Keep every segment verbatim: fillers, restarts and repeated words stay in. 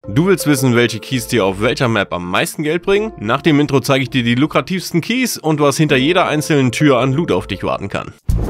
Du willst wissen, welche Keys dir auf welcher Map am meisten Geld bringen? Nach dem Intro zeige ich dir die lukrativsten Keys und was hinter jeder einzelnen Tür an Loot auf dich warten kann.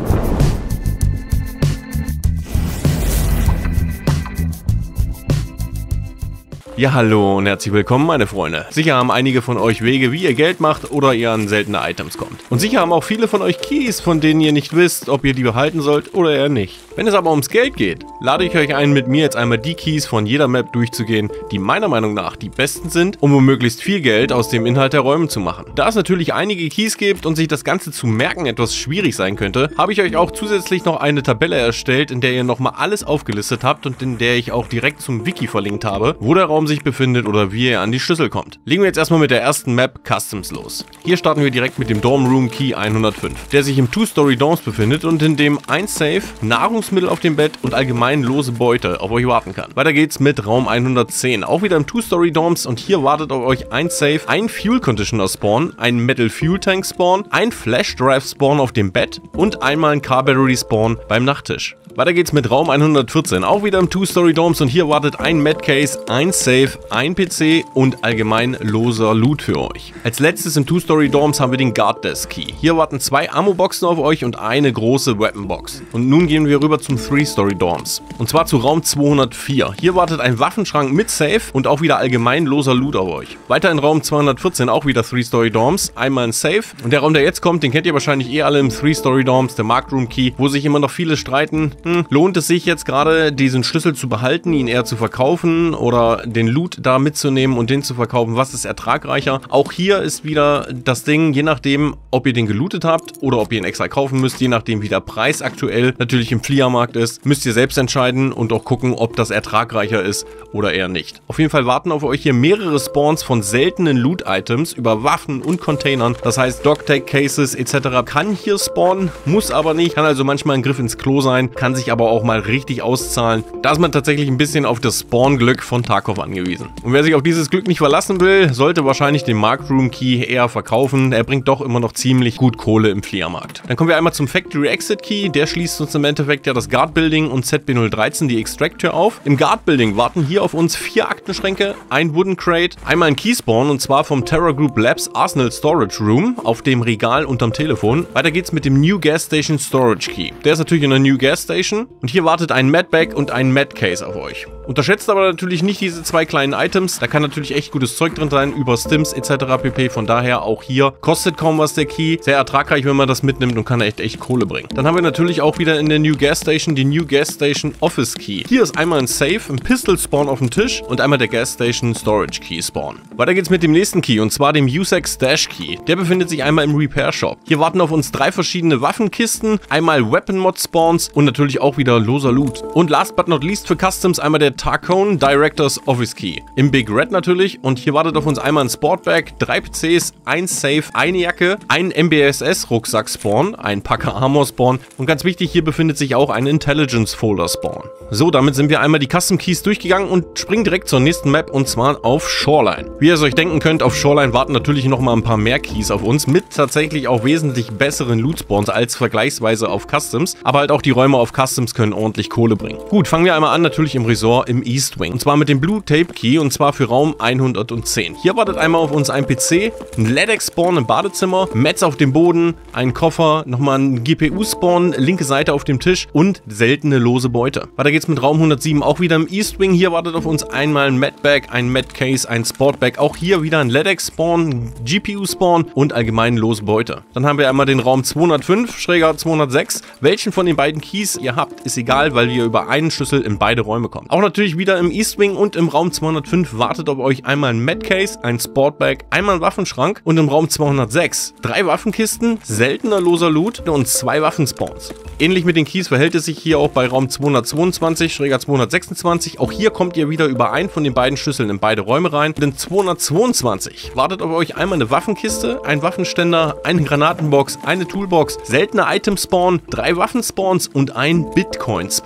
Ja, hallo und herzlich willkommen, meine Freunde. Sicher haben einige von euch Wege, wie ihr Geld macht oder ihr an seltene Items kommt. Und sicher haben auch viele von euch Keys, von denen ihr nicht wisst, ob ihr die behalten sollt oder eher nicht. Wenn es aber ums Geld geht, lade ich euch ein, mit mir jetzt einmal die Keys von jeder Map durchzugehen, die meiner Meinung nach die besten sind, um möglichst viel Geld aus dem Inhalt der Räume zu machen. Da es natürlich einige Keys gibt und sich das Ganze zu merken etwas schwierig sein könnte, habe ich euch auch zusätzlich noch eine Tabelle erstellt, in der ihr nochmal alles aufgelistet habt und in der ich auch direkt zum Wiki verlinkt habe, wo der Raum sich befindet oder wie ihr an die Schlüssel kommt. Legen wir jetzt erstmal mit der ersten Map Customs los. Hier starten wir direkt mit dem Dorm Room Key hundertfünf, der sich im Two-Story Dorms befindet und in dem ein Safe, Nahrungsmittel auf dem Bett und allgemein lose Beute auf euch warten kann. Weiter geht's mit Raum hundertzehn, auch wieder im Two-Story Dorms und hier wartet auf euch ein Safe, ein Fuel Conditioner Spawn, ein Metal Fuel Tank Spawn, ein Flash Drive Spawn auf dem Bett und einmal ein Car Battery Spawn beim Nachttisch. Weiter geht's mit Raum hundertvierzehn, auch wieder im Two-Story Dorms und hier wartet ein Medcase, ein Safe, ein P C und allgemein loser Loot für euch. Als letztes im Two-Story Dorms haben wir den Guard Desk Key. Hier warten zwei Ammo-Boxen auf euch und eine große Weapon-Box. Und nun gehen wir rüber zum Three-Story Dorms. Und zwar zu Raum zweihundertvier. Hier wartet ein Waffenschrank mit Safe und auch wieder allgemein loser Loot auf euch. Weiter in Raum zweihundertvierzehn, auch wieder Three-Story Dorms. Einmal ein Safe. Und der Raum, der jetzt kommt, den kennt ihr wahrscheinlich eh alle im Three-Story Dorms, der Marked Room Key, wo sich immer noch viele streiten. Hm, lohnt es sich jetzt gerade, diesen Schlüssel zu behalten, ihn eher zu verkaufen oder den Loot da mitzunehmen und den zu verkaufen? Was ist ertragreicher? Auch hier ist wieder das Ding, je nachdem, ob ihr den gelootet habt oder ob ihr ihn extra kaufen müsst, je nachdem, wie der Preis aktuell natürlich im Flea-Markt ist, müsst ihr selbst entscheiden und auch gucken, ob das ertragreicher ist oder eher nicht. Auf jeden Fall warten auf euch hier mehrere Spawns von seltenen Loot-Items über Waffen und Containern. Das heißt, Dogtag-Cases et cetera kann hier spawnen, muss aber nicht, kann also manchmal ein Griff ins Klo sein, kann sich aber auch mal richtig auszahlen. Da ist man tatsächlich ein bisschen auf das Spawn-Glück von Tarkov angewiesen. Und wer sich auf dieses Glück nicht verlassen will, sollte wahrscheinlich den Marked Room Key eher verkaufen. Er bringt doch immer noch ziemlich gut Kohle im Flea-Markt. Dann kommen wir einmal zum Factory Exit Key. Der schließt uns im Endeffekt ja das Guard Building und Z B null dreizehn, die Extract-Tür, auf. Im Guard Building warten hier auf uns vier Aktenschränke, ein Wooden Crate, einmal ein Keyspawn und zwar vom Terror Group Labs Arsenal Storage Room auf dem Regal unterm Telefon. Weiter geht's mit dem New Gas Station Storage Key. Der ist natürlich in der New Gas Station und hier wartet ein Medbag und ein Medcase auf euch. Unterschätzt aber natürlich nicht diese zwei kleinen Items, da kann natürlich echt gutes Zeug drin sein, über Stims et cetera pp. Von daher auch hier kostet kaum was der Key, sehr ertragreich, wenn man das mitnimmt und kann echt echt Kohle bringen. Dann haben wir natürlich auch wieder in der New Gas Station die New Gas Station Office Key. Hier ist einmal ein Safe, ein Pistol Spawn auf dem Tisch und einmal der Gas Station Storage Key Spawn. Weiter geht's mit dem nächsten Key und zwar dem U S A C Stash Key. Der befindet sich einmal im Repair Shop. Hier warten auf uns drei verschiedene Waffenkisten, einmal Weapon Mod Spawns und natürlich auch wieder loser Loot. Und last but not least für Customs einmal der Tarkone Directors Office Key. Im Big Red natürlich und hier wartet auf uns einmal ein Sportbag, drei P Cs, ein Safe, eine Jacke, ein M B S S Rucksack Spawn, ein Packer Armor Spawn und ganz wichtig, hier befindet sich auch ein Intelligence Folder Spawn. So, damit sind wir einmal die Custom Keys durchgegangen und springen direkt zur nächsten Map und zwar auf Shoreline. Wie ihr es euch denken könnt, auf Shoreline warten natürlich noch mal ein paar mehr Keys auf uns mit tatsächlich auch wesentlich besseren Loot Spawns als vergleichsweise auf Customs, aber halt auch die Räume auf Customs können ordentlich Kohle bringen. Gut, fangen wir einmal an natürlich im Resort im East Wing und zwar mit dem Blue Tape Key und zwar für Raum hundertzehn. Hier wartet einmal auf uns ein P C, ein L E D X-Spawn im Badezimmer, Mets auf dem Boden, ein Koffer, nochmal ein G P U-Spawn, linke Seite auf dem Tisch und seltene lose Beute. Weiter geht's mit Raum hundertsieben, auch wieder im East Wing. Hier wartet auf uns einmal ein Medbag, ein Medcase, ein Sportbag, auch hier wieder ein L E D X-Spawn, G P U-Spawn und allgemein lose Beute. Dann haben wir einmal den Raum zweihundertfünf, schräger zweihundertsechs. Welchen von den beiden Keys ihr habt, ist egal, weil ihr über einen Schlüssel in beide Räume kommt. Auch natürlich wieder im East Wing und im Raum zweihundertfünf wartet auf euch einmal ein Medcase, ein Sportbag, einmal ein Waffenschrank und im Raum zweihundertsechs drei Waffenkisten, seltener loser Loot und zwei Waffenspawns. Ähnlich mit den Keys verhält es sich hier auch bei Raum zweihundertzweiundzwanzig, schräger zweihundertsechsundzwanzig. Auch hier kommt ihr wieder über einen von den beiden Schlüsseln in beide Räume rein. Und in zweihundertzweiundzwanzig wartet auf euch einmal eine Waffenkiste, ein Waffenständer, eine Granatenbox, eine Toolbox, seltene Item-Spawn, drei Waffenspawns und ein Bitcoin-Spawn.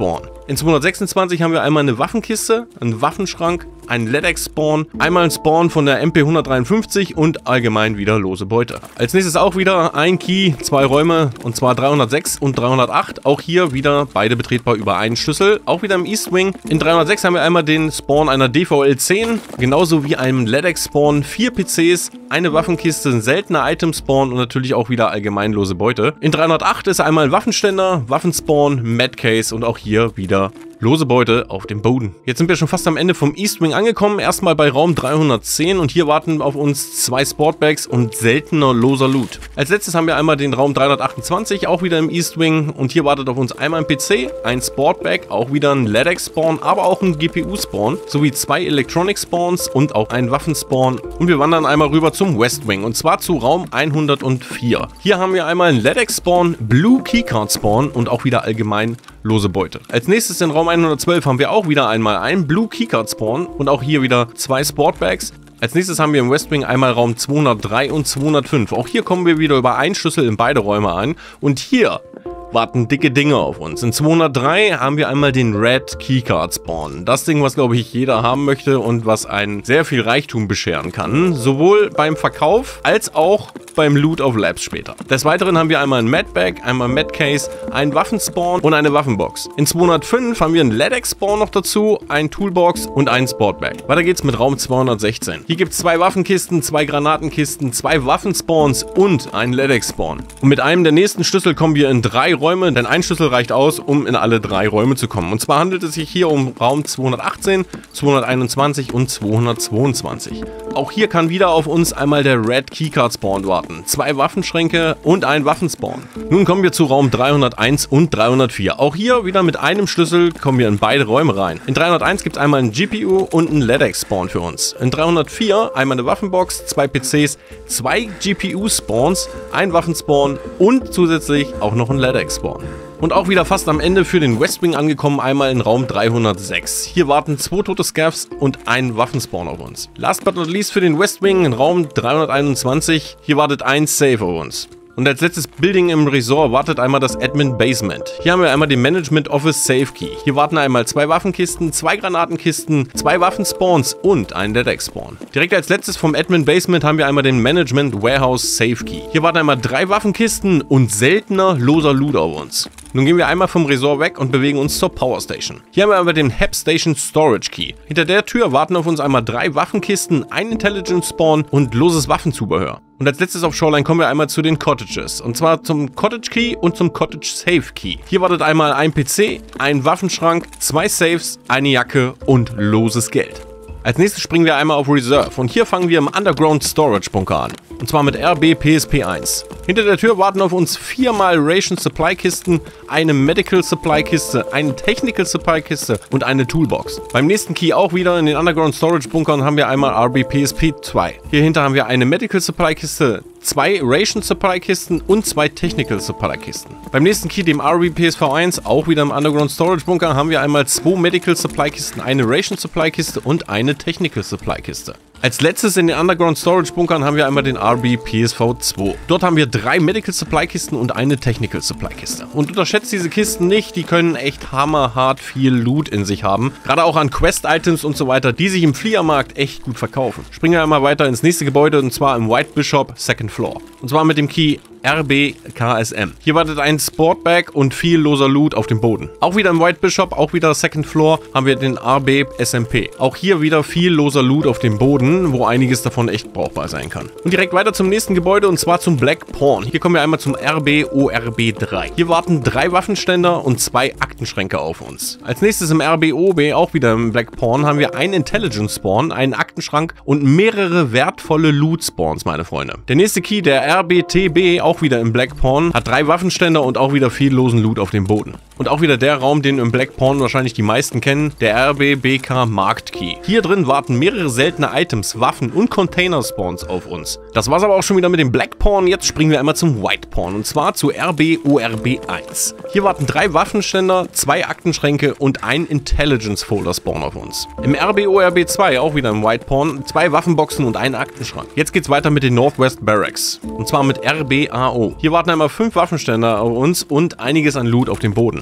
In zweihundertsechsundzwanzig haben wir einmal eine Waffenkiste, einen Waffenschrank, einen L E D X-Spawn, einmal ein Spawn von der M P hundertdreiundfünfzig und allgemein wieder lose Beute. Als nächstes auch wieder ein Key, zwei Räume und zwar dreihundertsechs und dreihundertacht. Auch hier wieder beide betretbar über einen Schlüssel, auch wieder im East Wing. In dreihundertsechs haben wir einmal den Spawn einer D V L zehn, genauso wie einem L E D X-Spawn, vier P Cs, eine Waffenkiste, ein seltener Item-Spawn und natürlich auch wieder allgemein lose Beute. In dreihundertacht ist einmal ein Waffenständer, Waffenspawn, Medcase und auch hier wieder lose Beute auf dem Boden. Jetzt sind wir schon fast am Ende vom East Wing angekommen. Erstmal bei Raum dreihundertzehn und hier warten auf uns zwei Sportbags und seltener loser Loot. Als letztes haben wir einmal den Raum dreihundertachtundzwanzig, auch wieder im East Wing und hier wartet auf uns einmal ein P C, ein Sportbag, auch wieder ein L E D X-Spawn, aber auch ein G P U-Spawn, sowie zwei Electronic-Spawns und auch ein Waffenspawn. Und wir wandern einmal rüber zum West Wing und zwar zu Raum hundertvier. Hier haben wir einmal einen L E D X-Spawn, Blue Keycard-Spawn und auch wieder allgemein lose Beute. Als nächstes in Raum hundertzwölf haben wir auch wieder einmal einen Blue Keycard Spawn und auch hier wieder zwei Sportbags. Als nächstes haben wir im West Wing einmal Raum zweihundertdrei und zweihundertfünf. Auch hier kommen wir wieder über einen Schlüssel in beide Räume an und hier warten dicke Dinge auf uns. In zweihundertdrei haben wir einmal den Red Keycard Spawn. Das Ding, was glaube ich jeder haben möchte und was einen sehr viel Reichtum bescheren kann. Sowohl beim Verkauf als auch beim Loot auf Labs später. Des Weiteren haben wir einmal ein Medbag, einmal Medcase, einen Waffenspawn und eine Waffenbox. In zweihundertfünf haben wir einen L E D X-Spawn noch dazu, einen Toolbox und einen Sportbag. Weiter geht's mit Raum zweihundertsechzehn. Hier gibt es zwei Waffenkisten, zwei Granatenkisten, zwei Waffenspawns und einen L E D X-Spawn. Und mit einem der nächsten Schlüssel kommen wir in drei Räume, denn ein Schlüssel reicht aus, um in alle drei Räume zu kommen. Und zwar handelt es sich hier um Raum zweihundertachtzehn, zweihunderteinundzwanzig und zweihundertzweiundzwanzig. Auch hier kann wieder auf uns einmal der Red Keycard Spawn warten. Zwei Waffenschränke und ein Waffenspawn. Nun kommen wir zu Raum dreihunderteins und dreihundertvier. Auch hier wieder mit einem Schlüssel kommen wir in beide Räume rein. In dreihunderteins gibt es einmal einen G P U und einen L E D X-Spawn für uns. In dreihundertvier einmal eine Waffenbox, zwei P Cs, zwei G P U-Spawns, ein Waffenspawn und zusätzlich auch noch ein L E D X-Spawn. Und auch wieder fast am Ende für den West Wing angekommen, einmal in Raum dreihundertsechs. Hier warten zwei tote Scavs und ein Waffenspawn auf uns. Last but not least für den West Wing in Raum dreihunderteinundzwanzig. Hier wartet ein Safe auf uns. Und als letztes Building im Resort wartet einmal das Admin Basement. Hier haben wir einmal den Management Office Safe Key. Hier warten einmal zwei Waffenkisten, zwei Granatenkisten, zwei Waffenspawns und ein L E D X-Spawn. Direkt als letztes vom Admin Basement haben wir einmal den Management Warehouse Safe Key. Hier warten einmal drei Waffenkisten und seltener loser Loot auf uns. Nun gehen wir einmal vom Resort weg und bewegen uns zur Power Station. Hier haben wir einmal den Hep Station Storage Key. Hinter der Tür warten auf uns einmal drei Waffenkisten, ein Intelligence Spawn und loses Waffenzubehör. Und als letztes auf Shoreline kommen wir einmal zu den Cottages. Und zwar zum Cottage Key und zum Cottage Safe Key. Hier wartet einmal ein P C, ein Waffenschrank, zwei Safes, eine Jacke und loses Geld. Als nächstes springen wir einmal auf Reserve und hier fangen wir im Underground Storage Bunker an. Und zwar mit R B P S P eins. Hinter der Tür warten auf uns viermal Ration Supply Kisten, eine Medical Supply Kiste, eine Technical Supply Kiste und eine Toolbox. Beim nächsten Key auch wieder in den Underground Storage Bunkern haben wir einmal R B P S P zwei. Hierhinter haben wir eine Medical Supply Kiste, zwei Ration Supply Kisten und zwei Technical Supply Kisten. Beim nächsten Key, dem R B P S V eins, auch wieder im Underground Storage Bunker, haben wir einmal zwei Medical Supply Kisten, eine Ration Supply Kiste und eine Technical Supply Kiste. Als letztes in den Underground Storage Bunkern haben wir einmal den R B P S V zwei. Dort haben wir drei Medical Supply Kisten und eine Technical Supply Kiste. Und unterschätzt diese Kisten nicht, die können echt hammerhart viel Loot in sich haben. Gerade auch an Quest-Items und so weiter, die sich im Fliegermarkt echt gut verkaufen. Springen wir einmal weiter ins nächste Gebäude und zwar im White Bishop Second Floor. Und zwar mit dem Key R B K S M. Hier wartet ein Sportbag und viel loser Loot auf dem Boden. Auch wieder im White Bishop, auch wieder Second Floor, haben wir den R B S M P. Auch hier wieder viel loser Loot auf dem Boden, wo einiges davon echt brauchbar sein kann. Und direkt weiter zum nächsten Gebäude und zwar zum Black Pawn. Hier kommen wir einmal zum R B O R B drei. Hier warten drei Waffenständer und zwei Aktenschränke auf uns. Als nächstes im R B O B, auch wieder im Black Pawn, haben wir einen Intelligence Spawn, einen Aktenschrank und mehrere wertvolle Loot Spawns, meine Freunde. Der nächste Key, der R B T B, auch wieder im Black Pawn, hat drei Waffenständer und auch wieder viel losen Loot auf dem Boden. Und auch wieder der Raum, den im Black Pawn wahrscheinlich die meisten kennen, der R B B K Markt Key. Hier drin warten mehrere seltene Items, Waffen und Container Spawns auf uns. Das war's aber auch schon wieder mit dem Black Pawn. Jetzt springen wir einmal zum White Pawn und zwar zu R B O R B eins. Hier warten drei Waffenständer, zwei Aktenschränke und ein Intelligence Folder Spawn auf uns. Im R B O R B zwei, auch wieder im White Pawn, zwei Waffenboxen und ein Aktenschrank. Jetzt geht's weiter mit den Northwest Barracks und zwar mit R B A O. Hier warten einmal fünf Waffenständer auf uns und einiges an Loot auf dem Boden.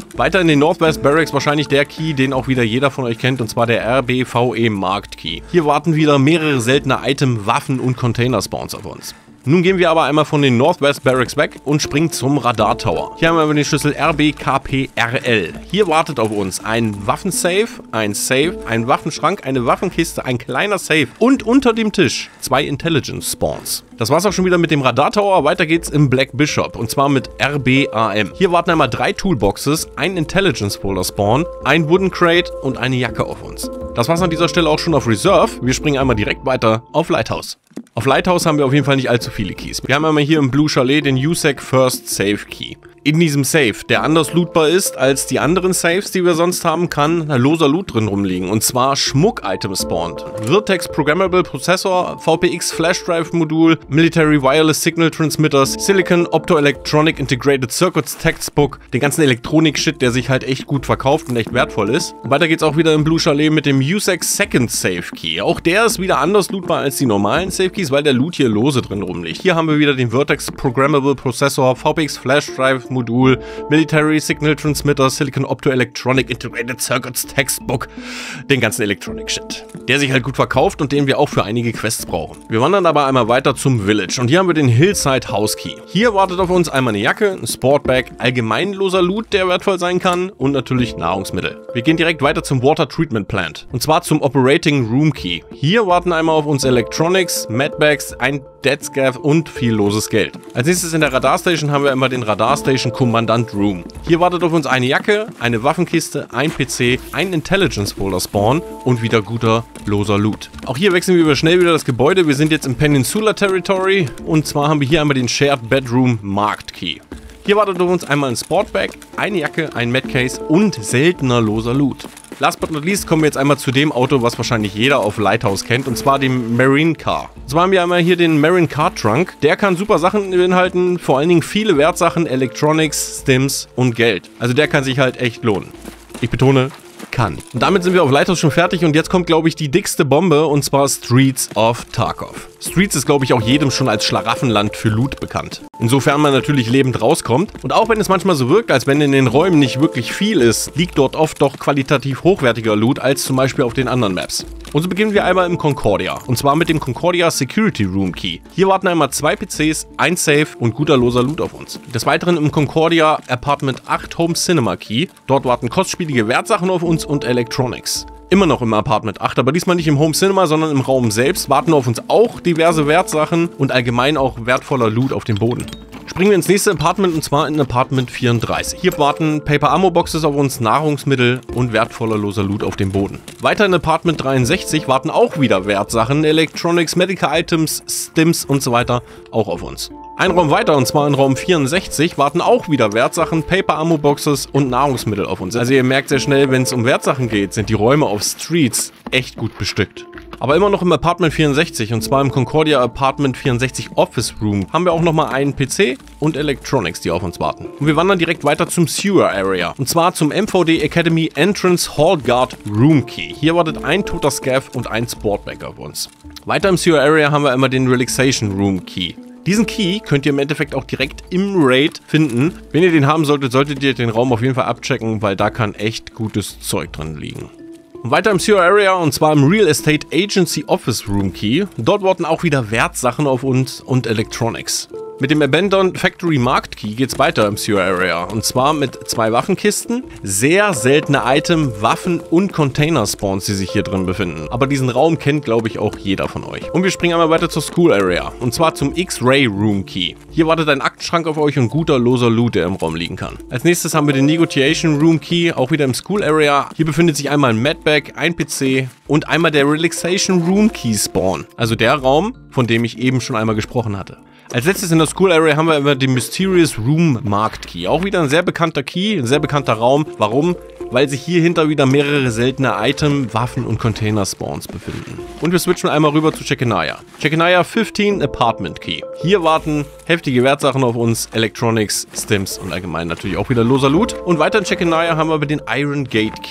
Weiter in den Northwest Barracks wahrscheinlich der Key, den auch wieder jeder von euch kennt, und zwar der R B V E Markt Key. Hier warten wieder mehrere seltene Item, Waffen und Container-Spawns auf uns. Nun gehen wir aber einmal von den Northwest Barracks weg und springen zum Radar Tower. Hier haben wir den Schlüssel R B K P R L. Hier wartet auf uns ein Waffensafe, ein Safe, ein Waffenschrank, eine Waffenkiste, ein kleiner Safe und unter dem Tisch zwei Intelligence Spawns. Das war's auch schon wieder mit dem Radar Tower. Weiter geht's im Black Bishop und zwar mit R B A M. Hier warten einmal drei Toolboxes, ein Intelligence Folder Spawn, ein Wooden Crate und eine Jacke auf uns. Das war's an dieser Stelle auch schon auf Reserve. Wir springen einmal direkt weiter auf Lighthouse. Auf Lighthouse haben wir auf jeden Fall nicht allzu viele Keys. Wir haben einmal hier im Blue Chalet den U S A C First Safe Key. In diesem Safe, der anders lootbar ist als die anderen Safes, die wir sonst haben, kann ein loser Loot drin rumliegen. Und zwar Schmuck-Items spawned. Virtex Programmable Processor, V P X Flash Drive Modul, Military Wireless Signal Transmitters, Silicon Optoelectronic Integrated Circuits Textbook, den ganzen Elektronik-Shit, der sich halt echt gut verkauft und echt wertvoll ist. Und weiter geht's auch wieder im Blue Chalet mit dem U S A C Second Safe Key. Auch der ist wieder anders lootbar als die normalen Safe Keys, weil der Loot hier lose drin rumliegt. Hier haben wir wieder den Virtex Programmable Processor, V P X Flash Drive Modul, Military Signal Transmitter, Silicon Optoelectronic Integrated Circuits Textbook, den ganzen Electronic-Shit, der sich halt gut verkauft und den wir auch für einige Quests brauchen. Wir wandern aber einmal weiter zum Village und hier haben wir den Hillside House Key. Hier wartet auf uns einmal eine Jacke, ein Sportbag, allgemeinloser Loot, der wertvoll sein kann und natürlich Nahrungsmittel. Wir gehen direkt weiter zum Water Treatment Plant und zwar zum Operating Room Key. Hier warten einmal auf uns Electronics, Medbags, ein Deadscav und viel loses Geld. Als nächstes in der Radar Station haben wir immer den Radar Station Kommandant Room. Hier wartet auf uns eine Jacke, eine Waffenkiste, ein P C, ein Intelligence Folder Spawn und wieder guter loser Loot. Auch hier wechseln wir über schnell wieder das Gebäude. Wir sind jetzt im Peninsula Territory und zwar haben wir hier einmal den Shared Bedroom Marked Key. Hier wartet auf uns einmal ein Sportbag, eine Jacke, ein Medcase und seltener loser Loot. Last but not least kommen wir jetzt einmal zu dem Auto, was wahrscheinlich jeder auf Lighthouse kennt, und zwar dem Marine Car. Und zwar haben wir einmal hier den Marine Car Trunk. Der kann super Sachen beinhalten, vor allen Dingen viele Wertsachen, Electronics, Stims und Geld. Also der kann sich halt echt lohnen. Ich betone, kann. Und damit sind wir auf Lighthouse schon fertig und jetzt kommt, glaube ich, die dickste Bombe, und zwar Streets of Tarkov. Streets ist, glaube ich, auch jedem schon als Schlaraffenland für Loot bekannt. Insofern man natürlich lebend rauskommt. Und auch wenn es manchmal so wirkt, als wenn in den Räumen nicht wirklich viel ist, liegt dort oft doch qualitativ hochwertiger Loot als zum Beispiel auf den anderen Maps. Und so beginnen wir einmal im Concordia. Und zwar mit dem Concordia Security Room Key. Hier warten einmal zwei P Cs, ein Safe und guter loser Loot auf uns. Des Weiteren im Concordia Apartment acht Home Cinema Key. Dort warten kostspielige Wertsachen auf uns und Electronics. Immer noch im Apartment acht, aber diesmal nicht im Home Cinema, sondern im Raum selbst warten auf uns auch diverse Wertsachen und allgemein auch wertvoller Loot auf dem Boden. Springen wir ins nächste Apartment und zwar in Apartment vierunddreißig. Hier warten Paper Ammo Boxes auf uns, Nahrungsmittel und wertvoller loser Loot auf dem Boden. Weiter in Apartment dreiundsechzig warten auch wieder Wertsachen, Electronics, Medical Items, Stims und so weiter auch auf uns. Ein Raum weiter, und zwar in Raum vierundsechzig, warten auch wieder Wertsachen, Paper Ammo Boxes und Nahrungsmittel auf uns. Also ihr merkt sehr schnell, wenn es um Wertsachen geht, sind die Räume auf Streets echt gut bestückt. Aber immer noch im Apartment vierundsechzig, und zwar im Concordia Apartment vierundsechzig Office Room, haben wir auch nochmal einen P C und Electronics, die auf uns warten. Und wir wandern direkt weiter zum Sewer Area, und zwar zum M V D Academy Entrance Hall Guard Room Key. Hier wartet ein toter Scav und ein Sportbag auf uns. Weiter im Sewer Area haben wir immer den Relaxation Room Key. Diesen Key könnt ihr im Endeffekt auch direkt im Raid finden. Wenn ihr den haben solltet, solltet ihr den Raum auf jeden Fall abchecken, weil da kann echt gutes Zeug drin liegen. Und weiter im Sewer Area, und zwar im Real Estate Agency Office Room Key. Dort warten auch wieder Wertsachen auf uns und Electronics. Mit dem Abandoned Factory Marked Key geht's weiter im Sewer Area, und zwar mit zwei Waffenkisten, sehr seltene Item, Waffen und Container-Spawns, die sich hier drin befinden. Aber diesen Raum kennt, glaube ich, auch jeder von euch. Und wir springen einmal weiter zur School Area, und zwar zum X-Ray Room Key. Hier wartet ein Aktenschrank auf euch und guter loser Loot, der im Raum liegen kann. Als nächstes haben wir den Negotiation Room Key, auch wieder im School Area. Hier befindet sich einmal ein Medbag, ein P C und einmal der Relaxation Room Key Spawn. Also der Raum, von dem ich eben schon einmal gesprochen hatte. Als letztes in der School Area haben wir immer den Mysterious Room Marked Key. Auch wieder ein sehr bekannter Key, ein sehr bekannter Raum. Warum? Weil sich hier hinter wieder mehrere seltene Item, Waffen und Container Spawns befinden. Und wir switchen einmal rüber zu Checkenaya. Checkenaya fünfzehn Apartment Key. Hier warten heftige Wertsachen auf uns, Electronics, Stims und allgemein natürlich auch wieder loser Loot. Und weiter in Checkenaya haben wir aber den Iron Gate Key.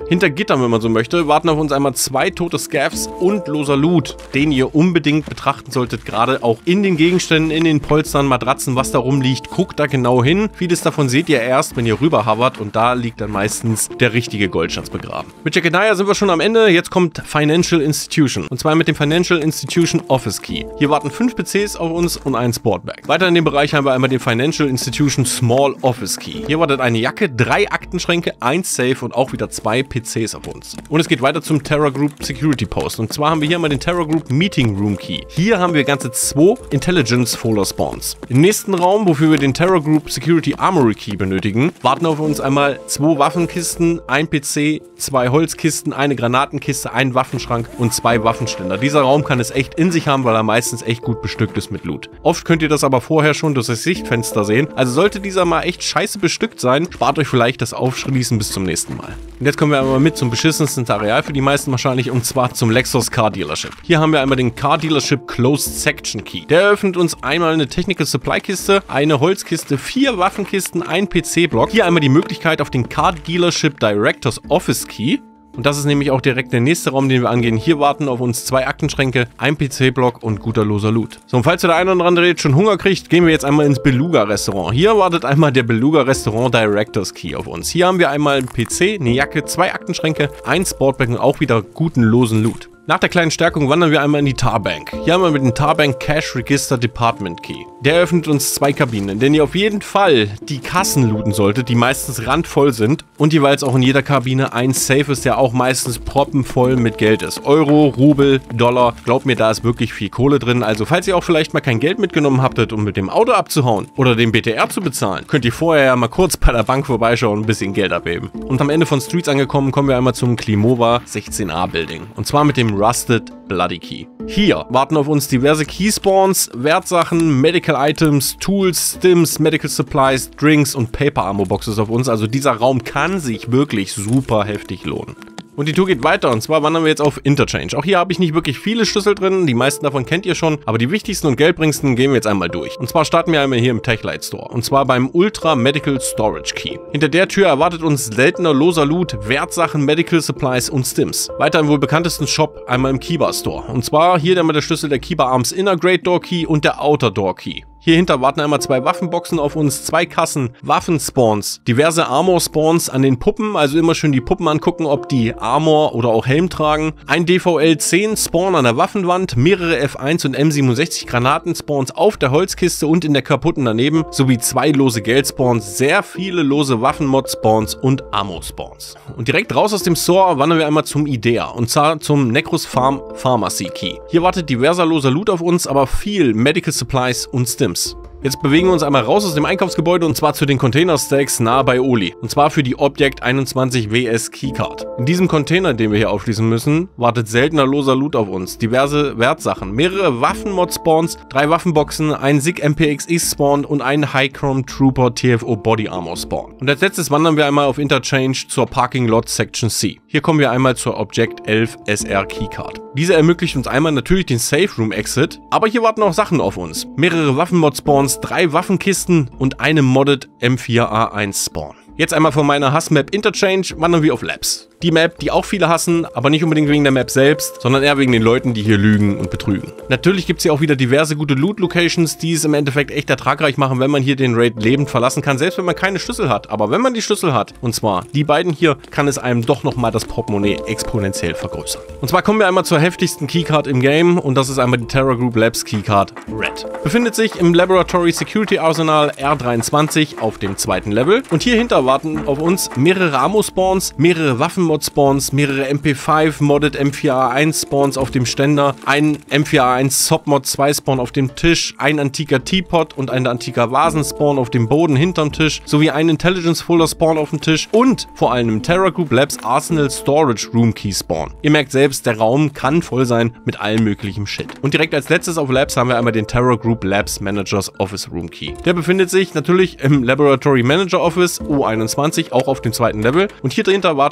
Hinter Gittern, wenn man so möchte, warten auf uns einmal zwei tote Scavs und loser Loot, den ihr unbedingt betrachten solltet, gerade auch in den Gegenständen, in den Polstern, Matratzen, was da rumliegt. Guckt da genau hin. Vieles davon seht ihr erst, wenn ihr rüber hovert und da liegt dann meistens der richtige Goldschatz begraben. Mit Jeckenaya sind wir schon am Ende. Jetzt kommt Financial Institution und zwar mit dem Financial Institution Office Key. Hier warten fünf P Cs auf uns und ein Sportbag. Weiter in dem Bereich haben wir einmal den Financial Institution Small Office Key. Hier wartet eine Jacke, drei Aktenschränke, ein Safe und auch wieder zwei P Cs auf uns. Und es geht weiter zum Terra Group Security Post. Und zwar haben wir hier mal den Terra Group Meeting Room Key. Hier haben wir ganze zwei Intelligence Folder Spawns. Im nächsten Raum, wofür wir den Terra Group Security Armory Key benötigen, warten auf uns einmal zwei Waffenkisten, ein P C, zwei Holzkisten, eine Granatenkiste, ein Waffenschrank und zwei Waffenständer. Dieser Raum kann es echt in sich haben, weil er meistens echt gut bestückt ist mit Loot. Oft könnt ihr das aber vorher schon durch das Sichtfenster sehen. Also sollte dieser mal echt scheiße bestückt sein, spart euch vielleicht das Aufschließen bis zum nächsten Mal. Und jetzt kommen wir einmal mit zum beschissensten Areal für die meisten wahrscheinlich, und zwar zum Lexus Car Dealership. Hier haben wir einmal den Car Dealership Closed Section Key. Der eröffnet uns einmal eine Technical Supply Kiste, eine Holzkiste, vier Waffenkisten, ein P C-Block. Hier einmal die Möglichkeit auf den Car Dealership Directors Office Key. Und das ist nämlich auch direkt der nächste Raum, den wir angehen. Hier warten auf uns zwei Aktenschränke, ein P C-Block und guter loser Loot. So, und falls ihr der eine oder andere jetzt schon Hunger kriegt, gehen wir jetzt einmal ins Beluga-Restaurant. Hier wartet einmal der Beluga-Restaurant Directors Key auf uns. Hier haben wir einmal einen P C, eine Jacke, zwei Aktenschränke, ein Sportbag und auch wieder guten losen Loot. Nach der kleinen Stärkung wandern wir einmal in die Tarbank. Hier haben wir mit dem Tarbank Cash Register Department Key. Der eröffnet uns zwei Kabinen, in denen ihr auf jeden Fall die Kassen looten solltet, die meistens randvoll sind und jeweils auch in jeder Kabine ein Safe ist, der auch meistens proppenvoll mit Geld ist. Euro, Rubel, Dollar, glaubt mir, da ist wirklich viel Kohle drin. Also falls ihr auch vielleicht mal kein Geld mitgenommen habtet, um mit dem Auto abzuhauen oder den B T R zu bezahlen, könnt ihr vorher ja mal kurz bei der Bank vorbeischauen und ein bisschen Geld abheben. Und am Ende von Streets angekommen, kommen wir einmal zum Klimova sechzehn A Building. Und zwar mit dem Rusted Bloody Key. Hier warten auf uns diverse Keyspawns, Wertsachen, Medical Items, Tools, Stims, Medical Supplies, Drinks und Paper Ammo Boxes auf uns. Also dieser Raum kann sich wirklich super heftig lohnen. Und die Tour geht weiter, und zwar wandern wir jetzt auf Interchange. Auch hier habe ich nicht wirklich viele Schlüssel drin, die meisten davon kennt ihr schon, aber die wichtigsten und geldbringendsten gehen wir jetzt einmal durch. Und zwar starten wir einmal hier im Techlight Store, und zwar beim Ultra Medical Storage Key. Hinter der Tür erwartet uns seltener loser Loot, Wertsachen, Medical Supplies und Stims. Weiter im wohl bekanntesten Shop einmal im Kiba Store. Und zwar hier einmal der Schlüssel der Kiba Arms Inner Great Door Key und der Outer Door Key. Hierhinter warten einmal zwei Waffenboxen auf uns, zwei Kassen, Waffenspawns, diverse Armor-Spawns an den Puppen, also immer schön die Puppen angucken, ob die Armor oder auch Helm tragen. Ein D V L zehn Spawn an der Waffenwand, mehrere F eins und M siebenundsechzig Granatenspawns auf der Holzkiste und in der kaputten daneben, sowie zwei lose Geldspawns, sehr viele lose Waffenmod-Spawns und Ammo-Spawns. Und direkt raus aus dem Store wandern wir einmal zum Idea, und zwar zum Necros Farm Pharmacy Key. Hier wartet diverser loser Loot auf uns, aber viel Medical Supplies und Stims. Jetzt bewegen wir uns einmal raus aus dem Einkaufsgebäude und zwar zu den Container-Stacks nahe bei Oli. Und zwar für die Object einundzwanzig W S Keycard. In diesem Container, den wir hier aufschließen müssen, wartet seltener loser Loot auf uns. Diverse Wertsachen, mehrere Waffenmod-Spawns, drei Waffenboxen, ein S I G M P X X-Spawn und ein High Chrome Trooper T F O Body Armor Spawn. Und als letztes wandern wir einmal auf Interchange zur Parking Lot Section C. Hier kommen wir einmal zur Object elf S R Keycard. Diese ermöglicht uns einmal natürlich den Safe Room Exit, aber hier warten auch Sachen auf uns. Mehrere Waffenmod-Spawns, drei Waffenkisten und eine Modded M vier A eins Spawn. Jetzt einmal von meiner Hassmap Interchange wandern wir auf Labs. Die Map, die auch viele hassen, aber nicht unbedingt wegen der Map selbst, sondern eher wegen den Leuten, die hier lügen und betrügen. Natürlich gibt es hier auch wieder diverse gute Loot-Locations, die es im Endeffekt echt ertragreich machen, wenn man hier den Raid lebend verlassen kann, selbst wenn man keine Schlüssel hat. Aber wenn man die Schlüssel hat, und zwar die beiden hier, kann es einem doch nochmal das Portemonnaie exponentiell vergrößern. Und zwar kommen wir einmal zur heftigsten Keycard im Game, und das ist einmal die Terra Group Labs Keycard Red. Befindet sich im Laboratory Security Arsenal R dreiundzwanzig auf dem zweiten Level, und hierhinter warten auf uns mehrere Ammo-Spawns, mehrere Waffen-Mod-Spawns, mehrere M P fünf Modded M vier A eins Spawns auf dem Ständer, ein M vier A eins Sop-Mod zwei Spawn auf dem Tisch, ein antiker Teapot und ein antiker Vasen-Spawn auf dem Boden hinterm Tisch, sowie ein Intelligence-Folder-Spawn auf dem Tisch und vor allem im Terra Group Labs Arsenal Storage Room Key Spawn. Ihr merkt selbst, der Raum kann voll sein mit allem möglichen Shit. Und direkt als letztes auf Labs haben wir einmal den Terra Group Labs Managers Office Room Key. Der befindet sich natürlich im Laboratory Manager Office O einundzwanzig, auch auf dem zweiten Level. Und hier dahinter wartet auf uns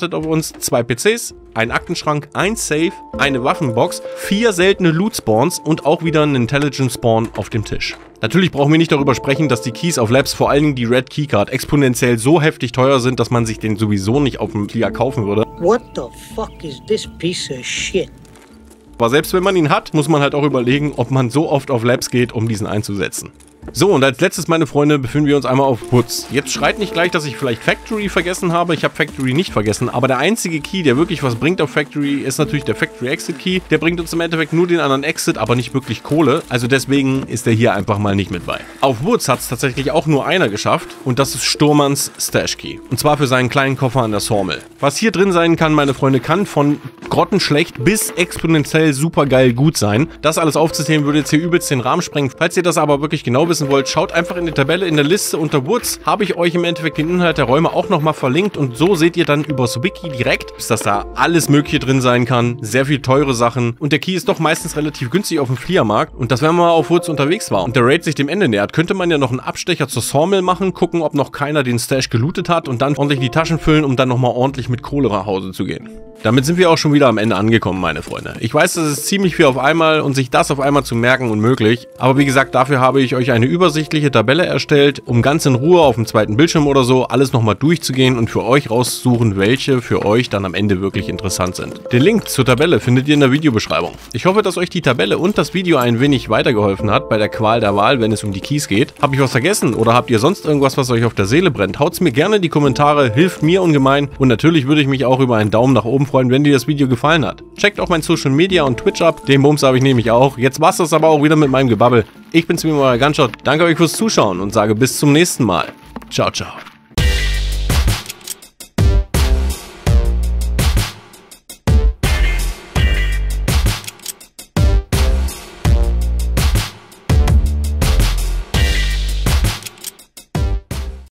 Spawns, zwei P Cs, ein Aktenschrank, ein Safe, eine Waffenbox, vier seltene Loot-Spawns und auch wieder ein Intelligence-Spawn auf dem Tisch. Natürlich brauchen wir nicht darüber sprechen, dass die Keys auf Labs, vor allen Dingen die Red Keycard, exponentiell so heftig teuer sind, dass man sich den sowieso nicht auf dem Flieger kaufen würde. What the fuck is this piece of shit? Aber selbst wenn man ihn hat, muss man halt auch überlegen, ob man so oft auf Labs geht, um diesen einzusetzen. So, und als letztes, meine Freunde, befinden wir uns einmal auf Woods. Jetzt schreit nicht gleich, dass ich vielleicht Factory vergessen habe. Ich habe Factory nicht vergessen, aber der einzige Key, der wirklich was bringt auf Factory, ist natürlich der Factory Exit Key. Der bringt uns im Endeffekt nur den anderen Exit, aber nicht wirklich Kohle. Also deswegen ist der hier einfach mal nicht mit bei. Auf Woods hat es tatsächlich auch nur einer geschafft und das ist Sturmans Stash Key. Und zwar für seinen kleinen Koffer an der Sawmill. Was hier drin sein kann, meine Freunde, kann von grottenschlecht bis exponentiell supergeil gut sein. Das alles aufzuzählen würde jetzt hier übelst den Rahmen sprengen. Falls ihr das aber wirklich genau wissen wollt, schaut einfach in die Tabelle in der Liste unter Woods. Habe ich euch im Endeffekt den Inhalt der Räume auch nochmal verlinkt und so seht ihr dann übers Wiki direkt, dass da alles mögliche drin sein kann. Sehr viel teure Sachen und der Key ist doch meistens relativ günstig auf dem Fliegermarkt und das, wenn man mal auf Woods unterwegs war und der Raid sich dem Ende nähert, könnte man ja noch einen Abstecher zur Sawmill machen, gucken, ob noch keiner den Stash gelootet hat und dann ordentlich die Taschen füllen, um dann nochmal ordentlich mit Kohle nach Hause zu gehen. Damit sind wir auch schon wieder am Ende angekommen, meine Freunde. Ich weiß, das ist ziemlich viel auf einmal und sich das auf einmal zu merken unmöglich. Aber wie gesagt, dafür habe ich euch eine übersichtliche Tabelle erstellt, um ganz in Ruhe auf dem zweiten Bildschirm oder so alles nochmal durchzugehen und für euch rauszusuchen, welche für euch dann am Ende wirklich interessant sind. Den Link zur Tabelle findet ihr in der Videobeschreibung. Ich hoffe, dass euch die Tabelle und das Video ein wenig weitergeholfen hat bei der Qual der Wahl, wenn es um die Keys geht. Habe ich was vergessen oder habt ihr sonst irgendwas, was euch auf der Seele brennt? Haut's mir gerne in die Kommentare, hilft mir ungemein und natürlich würde ich mich auch über einen Daumen nach oben freuen, wenn dir das Video gefallen hat. Checkt auch mein Social Media und Twitch ab, den Bums habe ich nämlich auch. Jetzt war's das aber auch wieder mit meinem Gebabbel. Ich bin's wie immer, euer Gunshot. Danke euch fürs Zuschauen und sage bis zum nächsten Mal. Ciao, ciao.